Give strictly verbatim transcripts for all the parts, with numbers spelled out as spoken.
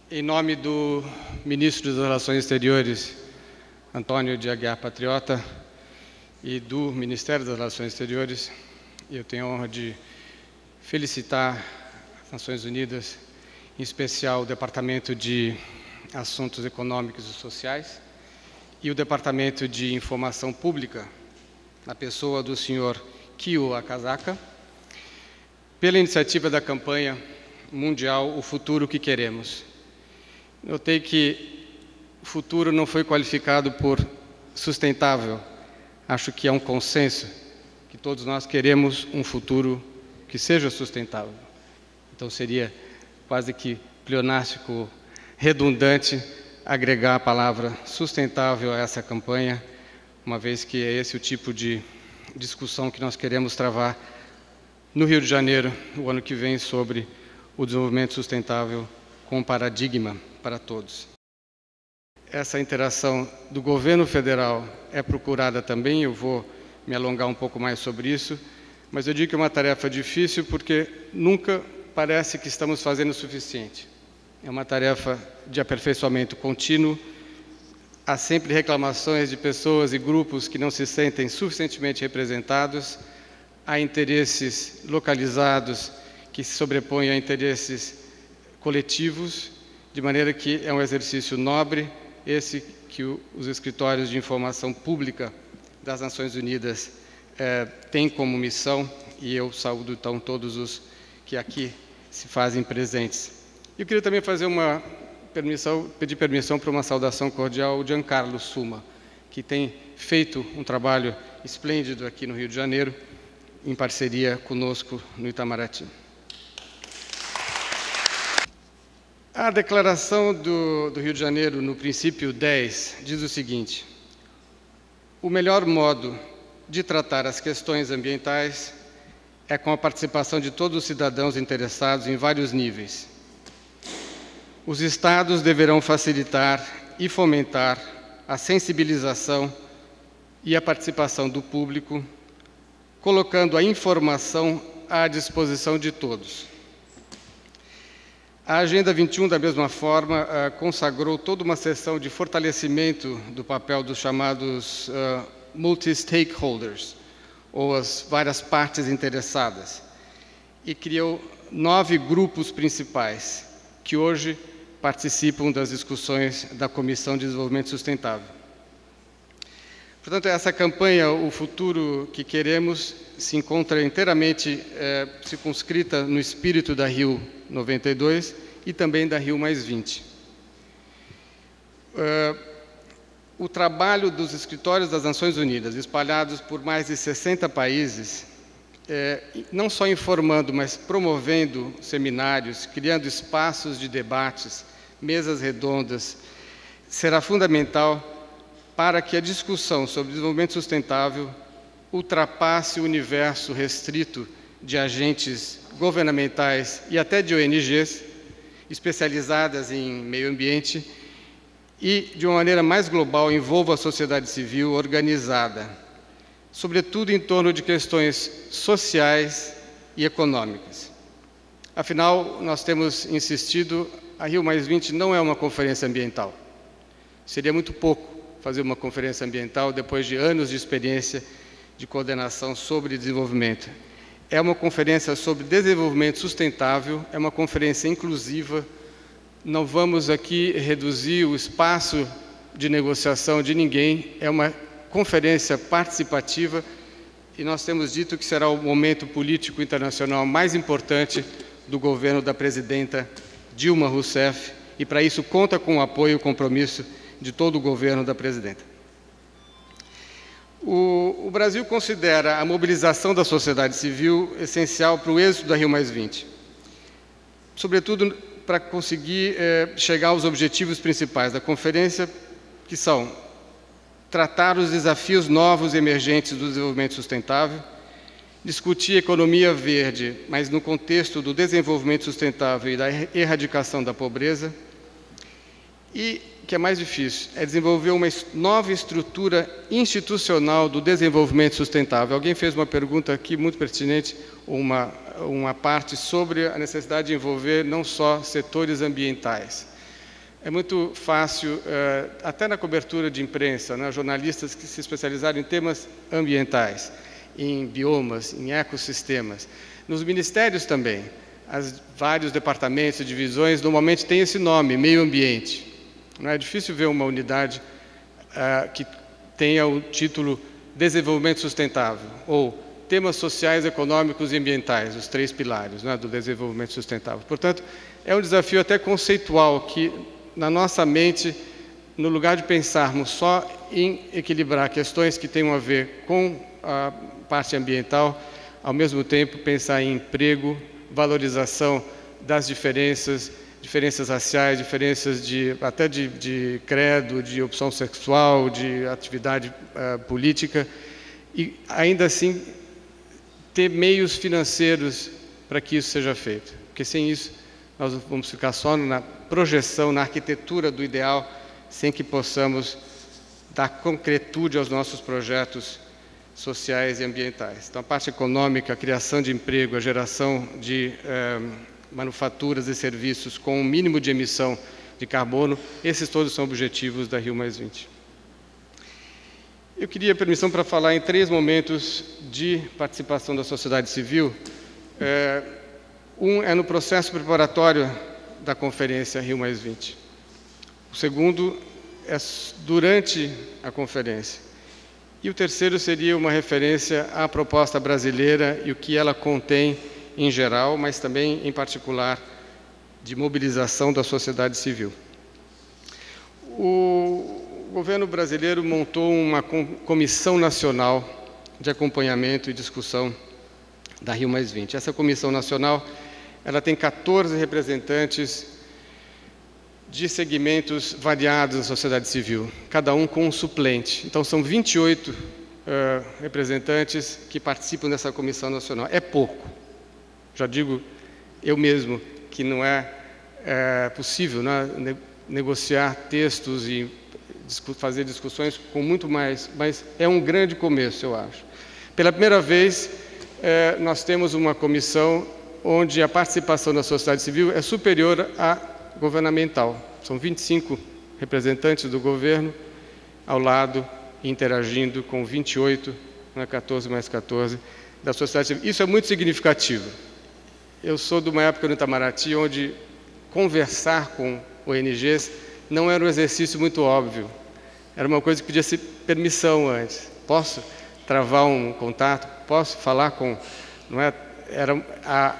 Em nome do Ministro das Relações Exteriores, Antônio de Aguiar Patriota, e do Ministério das Relações Exteriores, eu tenho a honra de felicitar as Nações Unidas, em especial o Departamento de Assuntos Econômicos e Sociais e o Departamento de Informação Pública, na pessoa do senhor Kyo Akazaka, pela iniciativa da campanha mundial O Futuro que Queremos. Notei que o futuro não foi qualificado por sustentável. Acho que é um consenso que todos nós queremos um futuro que seja sustentável. Então seria quase que pleonástico, redundante, agregar a palavra sustentável a essa campanha, uma vez que é esse o tipo de discussão que nós queremos travar no Rio de Janeiro, o ano que vem, sobre o desenvolvimento sustentável com paradigma para todos. Essa interação do governo federal é procurada também, eu vou me alongar um pouco mais sobre isso, mas eu digo que é uma tarefa difícil porque nunca parece que estamos fazendo o suficiente. É uma tarefa de aperfeiçoamento contínuo, há sempre reclamações de pessoas e grupos que não se sentem suficientemente representados, há interesses localizados que se sobrepõem a interesses coletivos, de maneira que é um exercício nobre, esse que o, os escritórios de informação pública das Nações Unidas eh, têm como missão, e eu saúdo então todos os que aqui se fazem presentes. Eu queria também fazer uma permissão, pedir permissão para uma saudação cordial ao Giancarlo Suma, que tem feito um trabalho esplêndido aqui no Rio de Janeiro, em parceria conosco no Itamaraty. A declaração do, do Rio de Janeiro, no princípio dez, diz o seguinte: o melhor modo de tratar as questões ambientais é com a participação de todos os cidadãos interessados em vários níveis. Os Estados deverão facilitar e fomentar a sensibilização e a participação do público, colocando a informação à disposição de todos. A Agenda vinte e um, da mesma forma, consagrou toda uma sessão de fortalecimento do papel dos chamados uh, multi-stakeholders, ou as várias partes interessadas, e criou nove grupos principais, que hoje participam das discussões da Comissão de Desenvolvimento Sustentável. Portanto, essa campanha, O Futuro que Queremos, se encontra inteiramente eh, circunscrita no espírito da Rio noventa e dois e também da Rio mais vinte. Uh, o trabalho dos escritórios das Nações Unidas, espalhados por mais de sessenta países, eh, não só informando, mas promovendo seminários, criando espaços de debates, mesas redondas, será fundamental para que a discussão sobre desenvolvimento sustentável ultrapasse o universo restrito de agentes governamentais e até de O N Gs especializadas em meio ambiente e, de uma maneira mais global, envolva a sociedade civil organizada, sobretudo em torno de questões sociais e econômicas. Afinal, nós temos insistido, a Rio mais vinte não é uma conferência ambiental. Seria muito pouco fazer uma conferência ambiental depois de anos de experiência de coordenação sobre desenvolvimento. É uma conferência sobre desenvolvimento sustentável, é uma conferência inclusiva. Não vamos aqui reduzir o espaço de negociação de ninguém, é uma conferência participativa e nós temos dito que será o momento político internacional mais importante do governo da presidenta Dilma Rousseff, e para isso conta com o apoio e o compromisso de todo o governo da presidenta. O, o Brasil considera a mobilização da sociedade civil essencial para o êxito da Rio mais vinte, sobretudo para conseguir eh, chegar aos objetivos principais da conferência, que são tratar os desafios novos e emergentes do desenvolvimento sustentável, discutir economia verde, mas no contexto do desenvolvimento sustentável e da erradicação da pobreza, e, que é mais difícil, é desenvolver uma nova estrutura institucional do desenvolvimento sustentável. Alguém fez uma pergunta aqui muito pertinente, uma uma parte sobre a necessidade de envolver não só setores ambientais, É muito fácil, até na cobertura de imprensa, né, jornalistas que se especializaram em temas ambientais, em biomas, em ecossistemas. Nos ministérios também, as vários departamentos e divisões normalmente têm esse nome, meio ambiente. Não é difícil ver uma unidade uh, que tenha o título desenvolvimento sustentável, ou temas sociais, econômicos e ambientais, os três pilares, né, do desenvolvimento sustentável. Portanto, é um desafio até conceitual que, na nossa mente, no lugar de pensarmos só em equilibrar questões que tenham a ver com a parte ambiental, ao mesmo tempo pensar em emprego, valorização das diferenças, diferenças raciais, diferenças de, até de, de credo, de opção sexual, de atividade uh, política, e ainda assim ter meios financeiros para que isso seja feito. Porque sem isso nós vamos ficar só na projeção, na arquitetura do ideal, sem que possamos dar concretude aos nossos projetos sociais e ambientais. Então, a parte econômica, a criação de emprego, a geração de eh, manufaturas e serviços com um mínimo de emissão de carbono, esses todos são objetivos da Rio mais vinte. Eu queria permissão para falar em três momentos de participação da sociedade civil. Eh, um é no processo preparatório da Conferência Rio mais vinte. O segundo é durante a conferência. E o terceiro seria uma referência à proposta brasileira e o que ela contém em geral, mas também em particular de mobilização da sociedade civil. O governo brasileiro montou uma comissão nacional de acompanhamento e discussão da Rio mais vinte. Essa comissão nacional, ela tem quatorze representantes de segmentos variados da sociedade civil, cada um com um suplente. Então, são vinte e oito uh, representantes que participam dessa comissão nacional. É pouco. Já digo eu mesmo que não é, é possível, né, ne negociar textos e discu fazer discussões com muito mais, mas é um grande começo, eu acho. Pela primeira vez, é, nós temos uma comissão onde a participação da sociedade civil é superior à governamental. São vinte e cinco representantes do governo ao lado, interagindo com vinte e oito, né, quatorze mais quatorze, da sociedade civil. Isso é muito significativo. Eu sou de uma época no Itamaraty onde conversar com O N Gs não era um exercício muito óbvio. Era uma coisa que pedia se permissão antes. Posso travar um contato? Posso falar com... Não é? Era a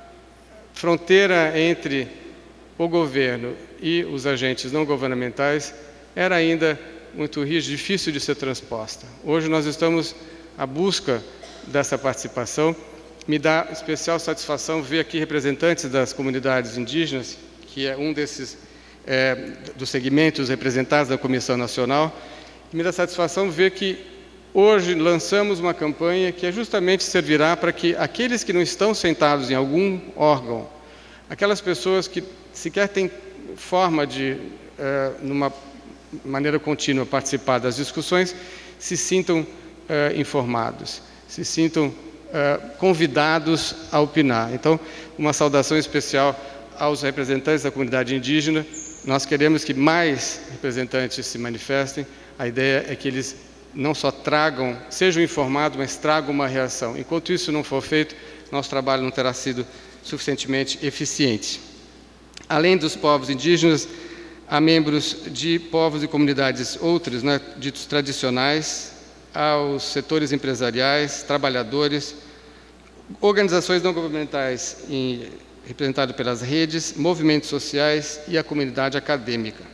fronteira entre o governo e os agentes não governamentais era ainda muito rígida, difícil de ser transposta. Hoje nós estamos à busca dessa participação. Me dá especial satisfação ver aqui representantes das comunidades indígenas, que é um desses é, dos segmentos representados na Comissão Nacional. Me dá satisfação ver que hoje lançamos uma campanha que é justamente servirá para que aqueles que não estão sentados em algum órgão, aquelas pessoas que sequer têm forma de, é, numa maneira contínua, participar das discussões, se sintam é, informados, se sintam Uh, convidados a opinar. Então, uma saudação especial aos representantes da comunidade indígena. Nós queremos que mais representantes se manifestem. A ideia é que eles não só tragam, sejam informados, mas tragam uma reação. Enquanto isso não for feito, nosso trabalho não terá sido suficientemente eficiente. Além dos povos indígenas, há membros de povos e comunidades outras, né, ditos tradicionais, aos setores empresariais, trabalhadores, organizações não governamentais em, representadas pelas redes, movimentos sociais e a comunidade acadêmica.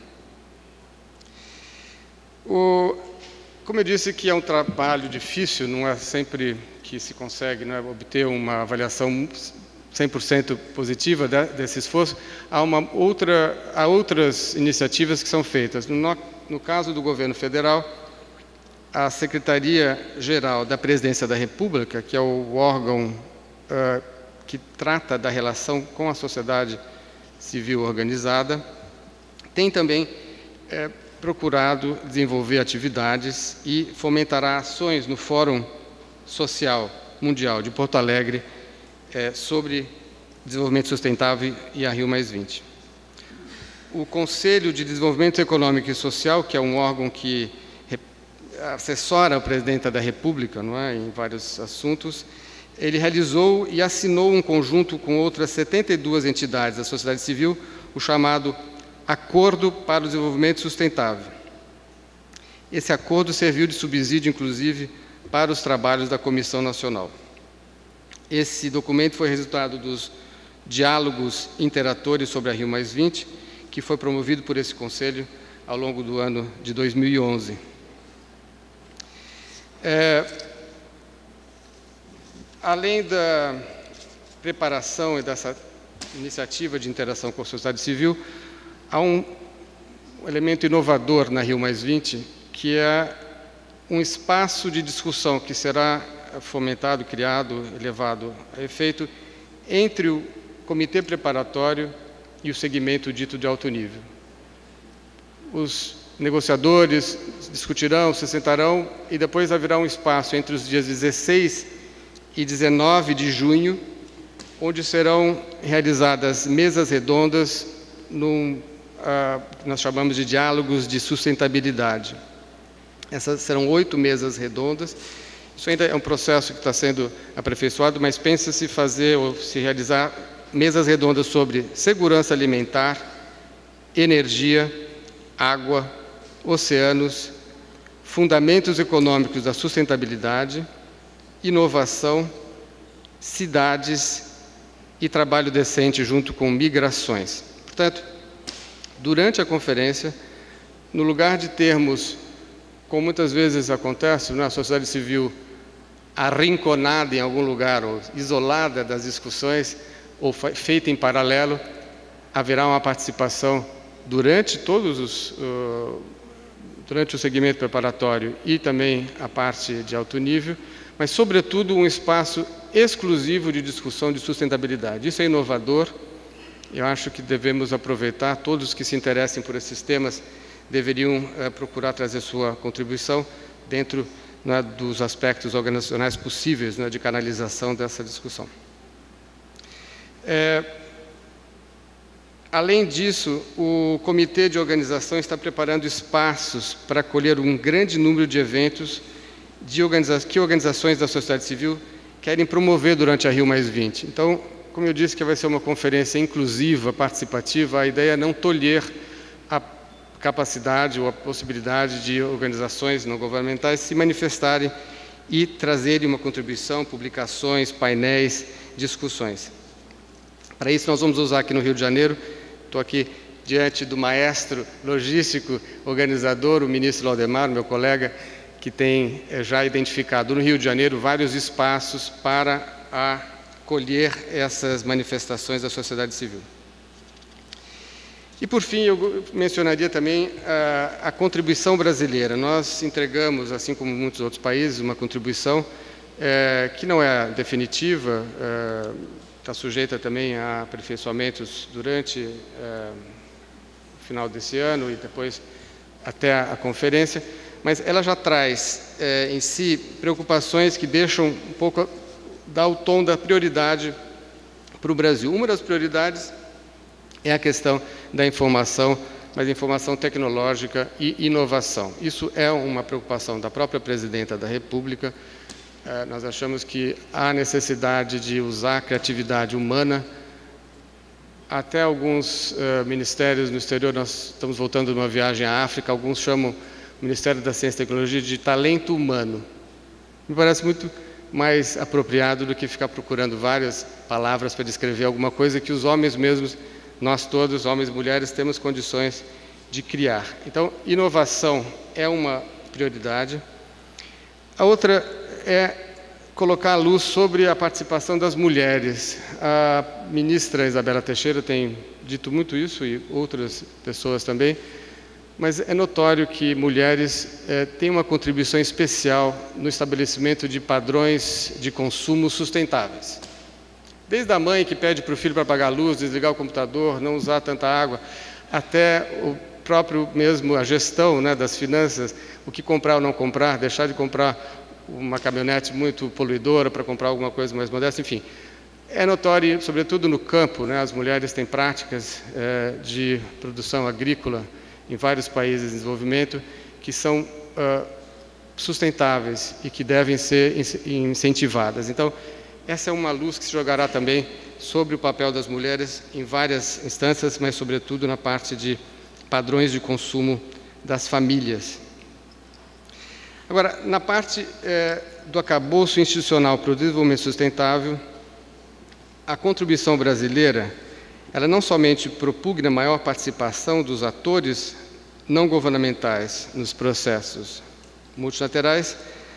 O, como eu disse que é um trabalho difícil, não é sempre que se consegue, não é, obter uma avaliação cem por cento positiva de, desse esforço, há, uma outra, há outras iniciativas que são feitas. No, no caso do governo federal, a Secretaria-Geral da Presidência da República, que é o órgão uh, que trata da relação com a sociedade civil organizada, tem também uh, procurado desenvolver atividades e fomentará ações no Fórum Social Mundial de Porto Alegre uh, sobre desenvolvimento sustentável e a Rio mais vinte. o Conselho de Desenvolvimento Econômico e Social, que é um órgão que assessora a Presidenta da República, não é, em vários assuntos, ele realizou e assinou um conjunto com outras setenta e duas entidades da sociedade civil, o chamado Acordo para o Desenvolvimento Sustentável. Esse acordo serviu de subsídio, inclusive, para os trabalhos da Comissão Nacional. Esse documento foi resultado dos diálogos interatores sobre a Rio mais vinte, que foi promovido por esse Conselho ao longo do ano de dois mil e onze. É, além da preparação e dessa iniciativa de interação com a sociedade civil, há um elemento inovador na Rio mais vinte, que é um espaço de discussão que será fomentado, criado, levado a efeito entre o comitê preparatório e o segmento dito de alto nível. Os negociadores discutirão, se sentarão e depois haverá um espaço entre os dias dezesseis e dezenove de junho, onde serão realizadas mesas redondas, num, ah, nós chamamos de diálogos de sustentabilidade. Essas serão oito mesas redondas. Isso ainda é um processo que está sendo aperfeiçoado, mas pensa-se fazer ou se realizar mesas redondas sobre segurança alimentar, energia, água, oceanos, fundamentos econômicos da sustentabilidade, inovação, cidades e trabalho decente junto com migrações. Portanto, durante a conferência, no lugar de termos, como muitas vezes acontece, na sociedade civil arrinconada em algum lugar ou isolada das discussões ou feita em paralelo, haverá uma participação durante todos os uh, durante o segmento preparatório e também a parte de alto nível, mas sobretudo um espaço exclusivo de discussão de sustentabilidade. Isso é inovador. Eu acho que devemos aproveitar, todos que se interessem por esses temas deveriam uh, procurar trazer sua contribuição dentro, né, dos aspectos organizacionais possíveis, né, de canalização dessa discussão. É, além disso, o Comitê de Organização está preparando espaços para acolher um grande número de eventos de organiza que organizações da sociedade civil querem promover durante a Rio mais vinte. Então, como eu disse que vai ser uma conferência inclusiva, participativa, a ideia é não tolher a capacidade ou a possibilidade de organizações não governamentais se manifestarem e trazerem uma contribuição, publicações, painéis, discussões. Para isso, nós vamos usar aqui no Rio de Janeiro, estou aqui diante do maestro logístico, organizador, o ministro Laudemar, meu colega, que tem eh, já identificado no Rio de Janeiro vários espaços para acolher essas manifestações da sociedade civil. E, por fim, eu mencionaria também a, a contribuição brasileira. Nós entregamos, assim como muitos outros países, uma contribuição eh, que não é definitiva, eh, está sujeita também a aperfeiçoamentos durante eh, o final desse ano e depois até a, a conferência, mas ela já traz eh, em si preocupações que deixam um pouco, dá o tom da prioridade para o Brasil. Uma das prioridades é a questão da informação, mas informação tecnológica e inovação. Isso é uma preocupação da própria Presidenta da República. Eh, nós achamos que há necessidade de usar a criatividade humana. Até alguns eh, ministérios no exterior, nós estamos voltando de uma viagem à África, alguns chamam o Ministério da Ciência e Tecnologia de talento humano. Me parece muito mais apropriado do que ficar procurando várias palavras para descrever alguma coisa que os homens mesmos, nós todos, homens e mulheres, temos condições de criar. Então, inovação é uma prioridade. A outra é colocar a luz sobre a participação das mulheres. A ministra Isabela Teixeira tem dito muito isso, e outras pessoas também, mas é notório que mulheres eh, têm uma contribuição especial no estabelecimento de padrões de consumo sustentáveis. Desde a mãe que pede para o filho para apagar a luz, desligar o computador, não usar tanta água, até o próprio mesmo, a gestão, né, das finanças, o que comprar ou não comprar, deixar de comprar uma caminhonete muito poluidora para comprar alguma coisa mais modesta, enfim. É notório, sobretudo no campo, né, as mulheres têm práticas eh, de produção agrícola em vários países em desenvolvimento que são uh, sustentáveis e que devem ser incentivadas. Então, essa é uma luz que se jogará também sobre o papel das mulheres em várias instâncias, mas sobretudo na parte de padrões de consumo das famílias. Agora, na parte eh, do arcabouço institucional para o desenvolvimento sustentável, a contribuição brasileira, ela não somente propugna maior participação dos atores não governamentais nos processos multilaterais,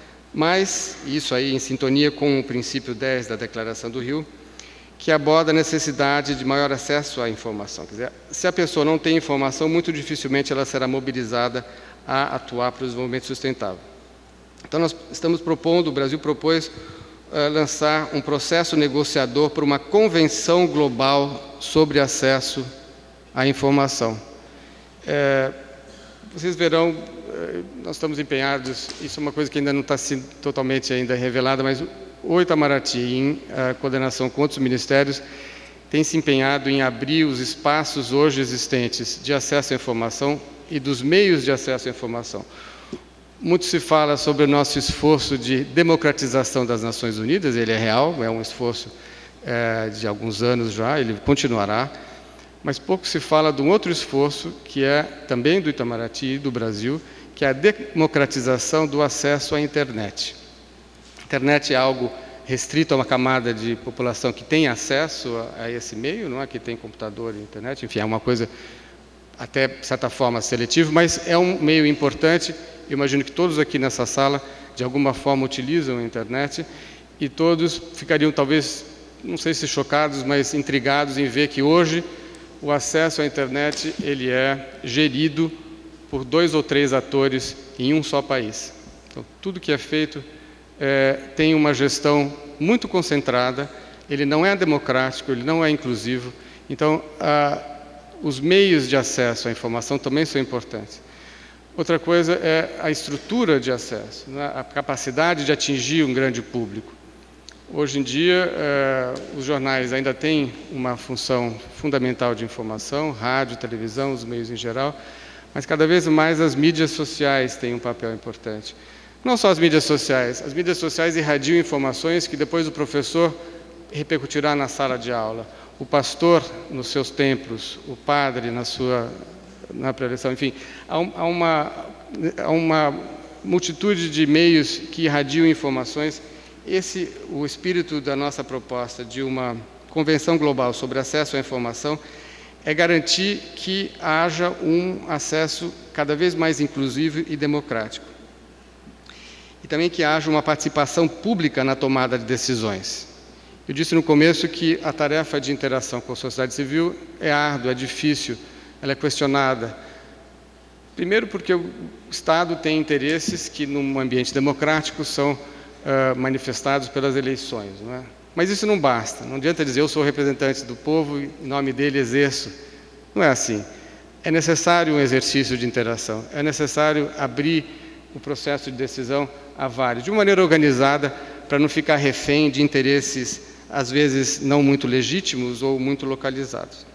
mas, isso aí em sintonia com o princípio dez da Declaração do Rio, que aborda a necessidade de maior acesso à informação. Quer dizer, se a pessoa não tem informação, muito dificilmente ela será mobilizada a atuar para o desenvolvimento sustentável. Então, nós estamos propondo, o Brasil propôs uh, lançar um processo negociador para uma convenção global sobre acesso à informação. É, vocês verão, nós estamos empenhados, isso é uma coisa que ainda não está sendo totalmente ainda revelada, mas o Itamaraty, em a coordenação com outros ministérios, tem se empenhado em abrir os espaços hoje existentes de acesso à informação e dos meios de acesso à informação. Muito se fala sobre o nosso esforço de democratização das Nações Unidas, ele é real, é um esforço é, de alguns anos já, ele continuará, mas pouco se fala de um outro esforço, que é também do Itamaraty e do Brasil, que é a democratização do acesso à internet. A internet é algo restrito a uma camada de população que tem acesso a, a esse meio, não é? Que tem computador e internet, enfim, é uma coisa até, de certa forma, seletiva, mas é um meio importante. Eu imagino que todos aqui nessa sala, de alguma forma, utilizam a internet e todos ficariam, talvez, não sei se chocados, mas intrigados em ver que hoje o acesso à internet ele é gerido por dois ou três atores em um só país. Então, tudo que é feito é, tem uma gestão muito concentrada, ele não é democrático, ele não é inclusivo. Então, a, os meios de acesso à informação também são importantes. Outra coisa é a estrutura de acesso, né? A capacidade de atingir um grande público. Hoje em dia, eh, os jornais ainda têm uma função fundamental de informação, rádio, televisão, os meios em geral, mas cada vez mais as mídias sociais têm um papel importante. Não só as mídias sociais, as mídias sociais irradiam informações que depois o professor repercutirá na sala de aula, o pastor nos seus templos, o padre na sua na preleção, enfim, há, um, há, uma, há uma multitude de meios que irradiam informações. Esse, o espírito da nossa proposta de uma convenção global sobre acesso à informação é garantir que haja um acesso cada vez mais inclusivo e democrático. E também que haja uma participação pública na tomada de decisões. Eu disse no começo que a tarefa de interação com a sociedade civil é árdua, é difícil, ela é questionada. Primeiro porque o Estado tem interesses que, num ambiente democrático, são Uh, manifestados pelas eleições, não é? Mas isso não basta, não adianta dizer eu sou representante do povo e em nome dele exerço. Não é assim. É necessário um exercício de interação, é necessário abrir o processo de decisão a vários, de uma maneira organizada, para não ficar refém de interesses, às vezes, não muito legítimos ou muito localizados.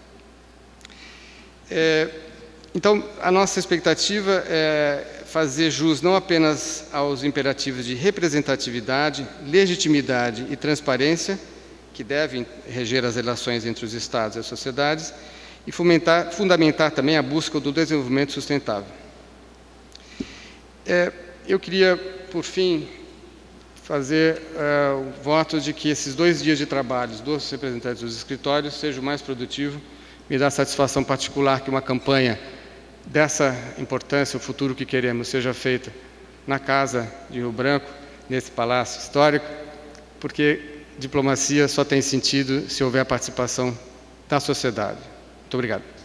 É, então, a nossa expectativa é fazer jus não apenas aos imperativos de representatividade, legitimidade e transparência, que devem reger as relações entre os Estados e as sociedades, e fomentar, fundamentar também a busca do desenvolvimento sustentável. É, eu queria, por fim, fazer uh, o voto de que esses dois dias de trabalho dos representantes dos escritórios sejam mais produtivos. Me dá satisfação particular que uma campanha dessa importância, o futuro que queremos, seja feita na Casa de Rio Branco, nesse palácio histórico, porque diplomacia só tem sentido se houver a participação da sociedade. Muito obrigado.